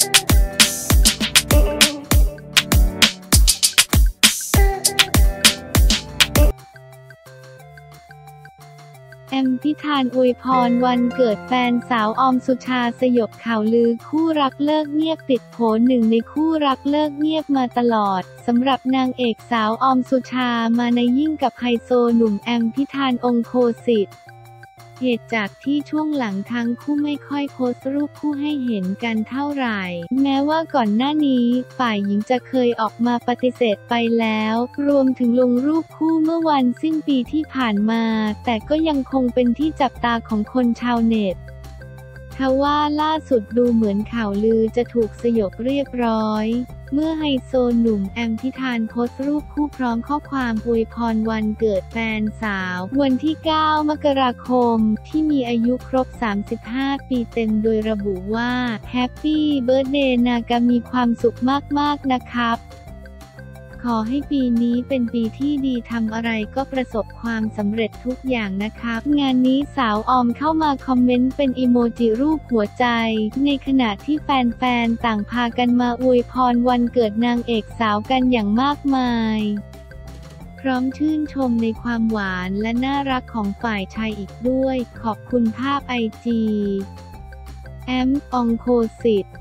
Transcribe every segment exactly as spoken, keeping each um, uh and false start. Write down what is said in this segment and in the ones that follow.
แอมพิธานอวยพรวันเกิดแฟนสาวออมสุชาสยบข่าวลือคู่รักเลิกเงียบติดโผหนึ่งในคู่รักเลิกเงียบมาตลอดสำหรับนางเอกสาวออมสุชามาในยิ่งกับไฮโซหนุ่มแอมพิธานองค์โคสิทธิ์เหตุจากที่ช่วงหลังทั้งคู่ไม่ค่อยโพสต์รูปคู่ให้เห็นกันเท่าไหร่แม้ว่าก่อนหน้านี้ฝ่ายหญิงจะเคยออกมาปฏิเสธไปแล้วรวมถึงลงรูปคู่เมื่อวันสิ้นปีที่ผ่านมาแต่ก็ยังคงเป็นที่จับตาของคนชาวเน็ตทว่าล่าสุดดูเหมือนข่าวลือจะถูกสยบเรียบร้อยเมื่อไฮโซหนุ่มแอมพิธานโพสต์รูปคู่พร้อมข้อความอวยพรวันเกิดแฟนสาววันที่เก้ามกราคมที่มีอายุครบสามสิบห้าปีเต็มโดยระบุว่าแฮปปี้เบิร์ธเดย์นากามีความสุขมากๆนะครับขอให้ปีนี้เป็นปีที่ดีทำอะไรก็ประสบความสำเร็จทุกอย่างนะครับงานนี้สาวออมเข้ามาคอมเมนต์เป็นอีโมจิรูปหัวใจในขณะที่แฟนๆต่างพากันมาอวยพรวันเกิดนางเอกสาวกันอย่างมากมายพร้อมชื่นชมในความหวานและน่ารักของฝ่ายชายอีกด้วยขอบคุณภาพไอจีแอมอองโคสิทธิ์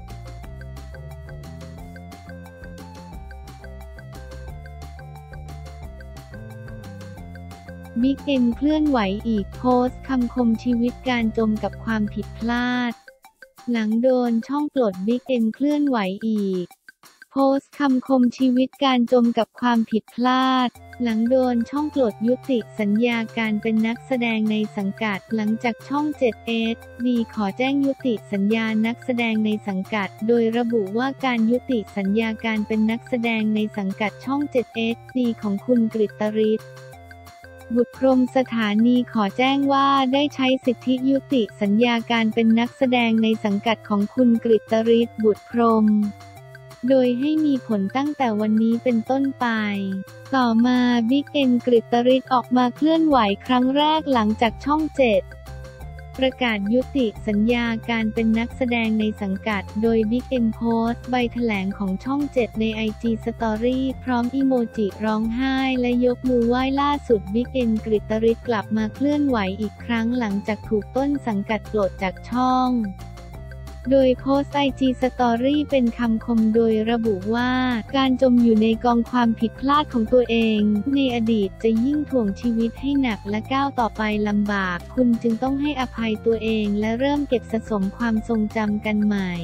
บิ๊กเอ็มเคลื่อนไหวอีกโพสต์คำคมชีวิตการจมกับความผิดพลาดหลังโดนช่องปลดบิ๊กเอ็มเคลื่อนไหวอีกโพสต์คำคมชีวิตการจมกับความผิดพลาดหลังโดนช่องปลดยุติสัญญาการเป็นนักแสดงในสังกัดหลังจากช่อง เจ็ด เอช ดี ขอแจ้งยุติสัญญานักแสดงในสังกัดโดยระบุว่าการยุติสัญญาการเป็นนักแสดงในสังกัดช่อง เจ็ด เอช ดี ของคุณกฤตฤทธิ์บุตรพรหมสถานีขอแจ้งว่าได้ใช้สิทธิยุติสัญญาการเป็นนักแสดงในสังกัดของคุณกฤตฤทธิ์บุตรพรหมโดยให้มีผลตั้งแต่วันนี้เป็นต้นไปต่อมาบิ๊กเอ็มกฤตฤทธิ์ออกมาเคลื่อนไหวครั้งแรกหลังจากช่องเจ็ดประกาศยุติสัญญาการเป็นนักแสดงในสังกัดโดยบิ๊กเอ็มโพสต์ใบแถลงของช่องเจ็ดใน ไอ จี Story พร้อมอีโมจิร้องไห้และยกมือไหว้ล่าสุดบิ๊กเอ็มกฤตฤทธิ์กลับมาเคลื่อนไหวอีกครั้งหลังจากถูกต้นสังกัดปลดจากช่องโดยโพสต์ ไอ จี Story เป็นคำคมโดยระบุว่าการจมอยู่ในกองความผิดพลาดของตัวเองในอดีตจะยิ่งถ่วงชีวิตให้หนักและก้าวต่อไปลำบากคุณจึงต้องให้อภัยตัวเองและเริ่มเก็บสะสมความทรงจำกันใหม่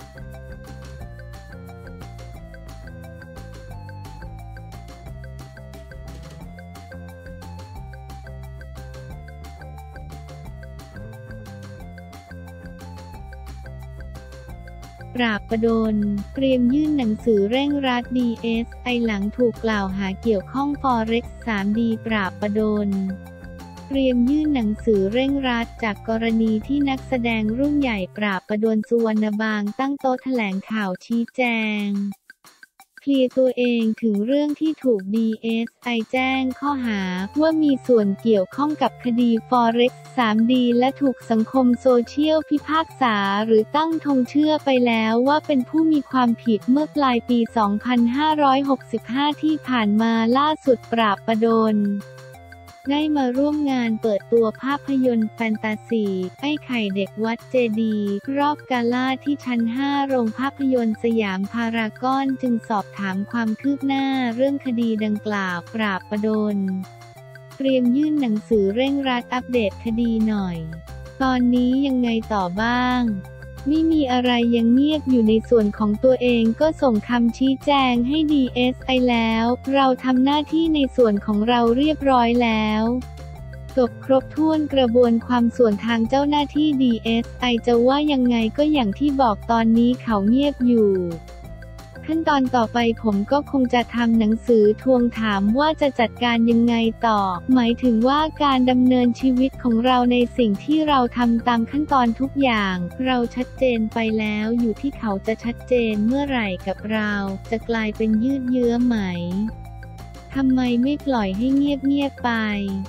ปราบประดลเตรียมยื่นหนังสือเร่งรัด ดี เอส ไอ หลังถูกกล่าวหาเกี่ยวข้อง Forex ทรี ดี ปราบประดลเตรียมยื่นหนังสือเร่งรัดจากกรณีที่นักแสดงรุ่นใหญ่ปราบประดล สุวรรณบางตั้งโต๊ะแถลงข่าวชี้แจงเคลียร์ตัวเองถึงเรื่องที่ถูก ดี เอส ไอ แจ้งข้อหาว่ามีส่วนเกี่ยวข้องกับคดี Forex ทรี ดี และถูกสังคมโซเชียลพิพากษาหรือตั้งธงเชื่อไปแล้วว่าเป็นผู้มีความผิดเมื่อปลายปี สองพันห้าร้อยหกสิบห้า ที่ผ่านมาล่าสุดปราบประดลได้มาร่วมงานเปิดตัวภาพยนตร์แฟนตาซีไอ้ไข่เด็กวัดเจดีย์รอบกาล่าที่ชั้น ห้า โรงภาพยนตร์สยามพารากอนจึงสอบถามความคืบหน้าเรื่องคดีดังกล่าวปราบประดลเตรียมยื่นหนังสือเร่งรัดอัปเดตคดีหน่อยตอนนี้ยังไงต่อบ้างไม่มีอะไรยังเงียบอยู่ในส่วนของตัวเองก็ส่งคำชี้แจงให้ ดี เอส ไอ แล้วเราทำหน้าที่ในส่วนของเราเรียบร้อยแล้วจบครบถ้วนกระบวนความส่วนทางเจ้าหน้าที่ ดี เอส ไอ จะว่ายังไงก็อย่างที่บอกตอนนี้เขาเงียบอยู่ขั้นตอนต่อไปผมก็คงจะทำหนังสือทวงถามว่าจะจัดการยังไงต่อหมายถึงว่าการดำเนินชีวิตของเราในสิ่งที่เราทำตามขั้นตอนทุกอย่างเราชัดเจนไปแล้วอยู่ที่เขาจะชัดเจนเมื่อไหร่กับเราจะกลายเป็นยืดเยื้อไหมทำไมไม่ปล่อยให้เงียบๆไป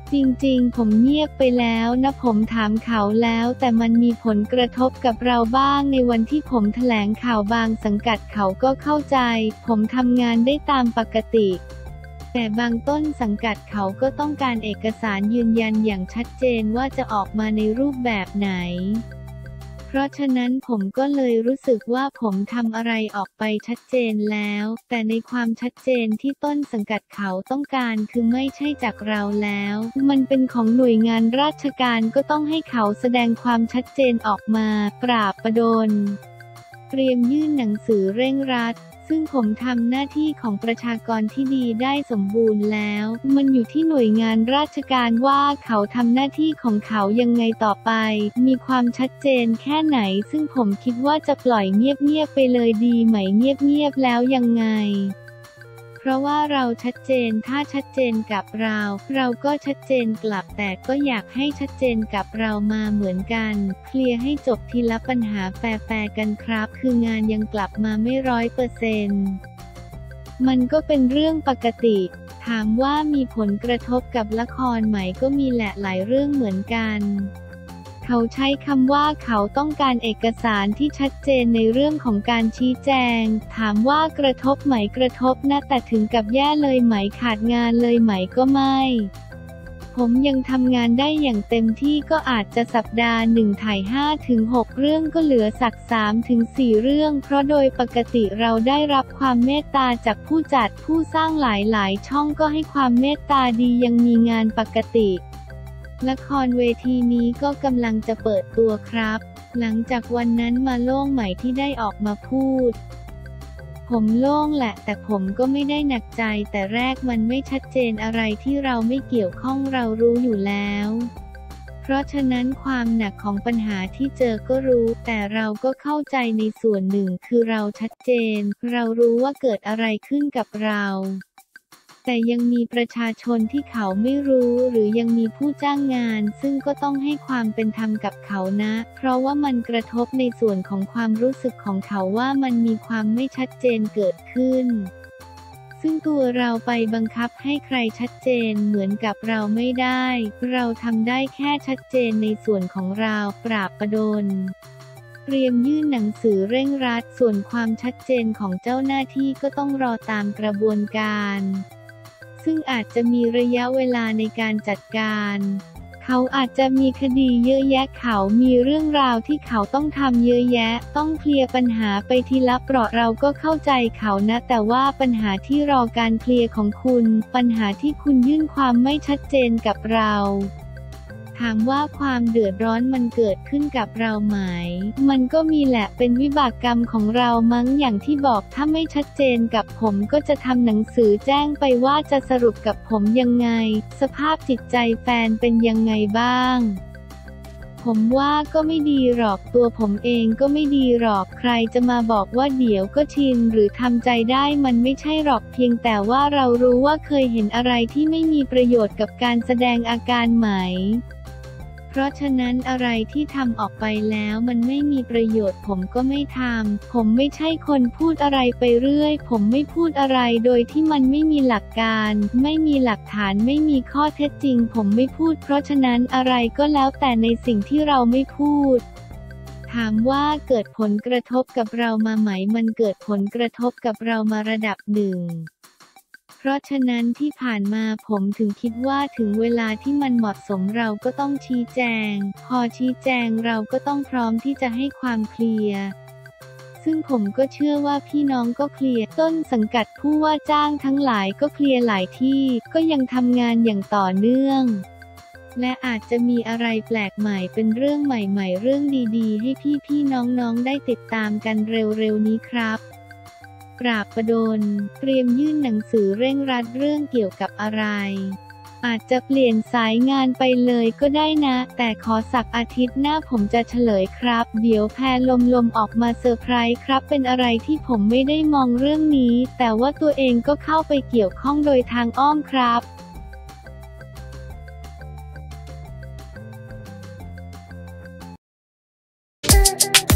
จริงๆผมเงียบไปแล้วนะผมถามเขาแล้วแต่มันมีผลกระทบกับเราบ้างในวันที่ผมแถลงข่าวบางสังกัดเขาก็เข้าใจผมทำงานได้ตามปกติแต่บางต้นสังกัดเขาก็ต้องการเอกสารยืนยันอย่างชัดเจนว่าจะออกมาในรูปแบบไหนเพราะฉะนั้นผมก็เลยรู้สึกว่าผมทำอะไรออกไปชัดเจนแล้วแต่ในความชัดเจนที่ต้นสังกัดเขาต้องการคือไม่ใช่จากเราแล้วมันเป็นของหน่วยงานราชการก็ต้องให้เขาแสดงความชัดเจนออกมาปราบประดลเตรียมยื่นหนังสือเร่งรัดซึ่งผมทำหน้าที่ของประชากรที่ดีได้สมบูรณ์แล้วมันอยู่ที่หน่วยงานราชการว่าเขาทำหน้าที่ของเขายังไงต่อไปมีความชัดเจนแค่ไหนซึ่งผมคิดว่าจะปล่อยเงียบๆไปเลยดีไหมเงียบๆแล้วยังไงเพราะว่าเราชัดเจนถ้าชัดเจนกับเราเราก็ชัดเจนกลับแต่ก็อยากให้ชัดเจนกับเรามาเหมือนกันเคลียร์ให้จบทีละปัญหาแฟร์ๆกันครับคืองานยังกลับมาไม่ร้อยเปอร์เซ็นต์มันก็เป็นเรื่องปกติถามว่ามีผลกระทบกับละครไหมก็มีแหละหลายเรื่องเหมือนกันเขาใช้คำว่าเขาต้องการเอกสารที่ชัดเจนในเรื่องของการชี้แจงถามว่ากระทบไหมกระทบนะแต่ถึงกับแย่เลยไหมขาดงานเลยไหมก็ไม่ผมยังทำงานได้อย่างเต็มที่ก็อาจจะสัปดาห์หนึ่งถ่าย ห้าถึงหก เรื่องก็เหลือสัก สามถึงสี่ เรื่องเพราะโดยปกติเราได้รับความเมตตาจากผู้จัดผู้สร้างหลายๆช่องก็ให้ความเมตตาดียังมีงานปกติละครเวทีนี้ก็กำลังจะเปิดตัวครับหลังจากวันนั้นมาโล่งใหม่ที่ได้ออกมาพูดผมโล่งแหละแต่ผมก็ไม่ได้หนักใจแต่แรกมันไม่ชัดเจนอะไรที่เราไม่เกี่ยวข้องเรารู้อยู่แล้วเพราะฉะนั้นความหนักของปัญหาที่เจอก็รู้แต่เราก็เข้าใจในส่วนหนึ่งคือเราชัดเจนเรารู้ว่าเกิดอะไรขึ้นกับเราแต่ยังมีประชาชนที่เขาไม่รู้หรือยังมีผู้จ้างงานซึ่งก็ต้องให้ความเป็นธรรมกับเขานะเพราะว่ามันกระทบในส่วนของความรู้สึกของเขาว่ามันมีความไม่ชัดเจนเกิดขึ้นซึ่งตัวเราไปบังคับให้ใครชัดเจนเหมือนกับเราไม่ได้เราทำได้แค่ชัดเจนในส่วนของเราปราบประดลเตรียมยื่นหนังสือเร่งรัดส่วนความชัดเจนของเจ้าหน้าที่ก็ต้องรอตามกระบวนการซึ่งอาจจะมีระยะเวลาในการจัดการเขาอาจจะมีคดีเยอะแยะเขามีเรื่องราวที่เขาต้องทำเยอะแยะต้องเคลียร์ปัญหาไปทีละเปราะเราก็เข้าใจเขานะแต่ว่าปัญหาที่รอการเคลียร์ของคุณปัญหาที่คุณยื่นความไม่ชัดเจนกับเราถามว่าความเดือดร้อนมันเกิดขึ้นกับเราไหมมันก็มีแหละเป็นวิบากกรรมของเรามั้งอย่างที่บอกถ้าไม่ชัดเจนกับผมก็จะทำหนังสือแจ้งไปว่าจะสรุปกับผมยังไงสภาพจิตใจแฟนเป็นยังไงบ้างผมว่าก็ไม่ดีหรอกตัวผมเองก็ไม่ดีหรอกใครจะมาบอกว่าเดี๋ยวก็ชินหรือทำใจได้มันไม่ใช่หรอกเพียงแต่ว่าเรารู้ว่าเคยเห็นอะไรที่ไม่มีประโยชน์กับการแสดงอาการไหมเพราะฉะนั้นอะไรที่ทำออกไปแล้วมันไม่มีประโยชน์ผมก็ไม่ทำผมไม่ใช่คนพูดอะไรไปเรื่อยผมไม่พูดอะไรโดยที่มันไม่มีหลักการไม่มีหลักฐานไม่มีข้อเท็จจริงผมไม่พูดเพราะฉะนั้นอะไรก็แล้วแต่ในสิ่งที่เราไม่พูดถามว่าเกิดผลกระทบกับเรามาไหมมันเกิดผลกระทบกับเรามาระดับหนึ่งเพราะฉะนั้นที่ผ่านมาผมถึงคิดว่าถึงเวลาที่มันเหมาะสมเราก็ต้องชี้แจงพอชี้แจงเราก็ต้องพร้อมที่จะให้ความเคลียร์ซึ่งผมก็เชื่อว่าพี่น้องก็เคลียร์ต้นสังกัดผู้ว่าจ้างทั้งหลายก็เคลียร์หลายที่ก็ยังทำงานอย่างต่อเนื่องและอาจจะมีอะไรแปลกใหม่เป็นเรื่องใหม่ๆเรื่องดีๆให้พี่ๆน้องๆได้ติดตามกันเร็วๆนี้ครับปราบประดลเตรียมยื่นหนังสือเร่งรัดเรื่องเกี่ยวกับอะไรอาจจะเปลี่ยนสายงานไปเลยก็ได้นะแต่ขอสักอาทิตย์หน้าผมจะเฉลยครับเดี๋ยวแพรลมๆออกมาเซอร์ไพรส์ครับเป็นอะไรที่ผมไม่ได้มองเรื่องนี้แต่ว่าตัวเองก็เข้าไปเกี่ยวข้องโดยทางอ้อมครับ